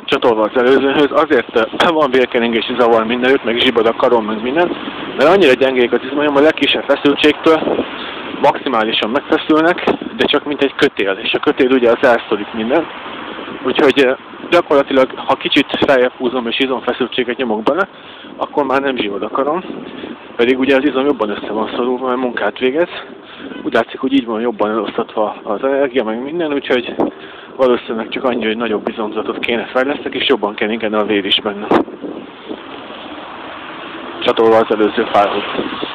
csatolva az előzőhöz, azért van vérkeringési zavar mindenütt, meg zsibad a karom, meg minden, mert annyira gyengék az izmonyom, a legkisebb feszültségtől maximálisan megfeszülnek, de csak mint egy kötél, és a kötél ugye az elszorik mindent. Úgyhogy gyakorlatilag, ha kicsit feljebb húzom és izomfeszültséget nyomok bele, akkor már nem zsibad a karom, pedig ugye az izom jobban össze van szorulva, mert munkát végez. Úgy látszik, hogy így van jobban elosztatva az energia, meg minden, úgyhogy valószínűleg csak annyi, hogy nagyobb izomzatot kéne fejlesztek, és jobban keringene a vér is benne. Csatolva az előző fájlhoz.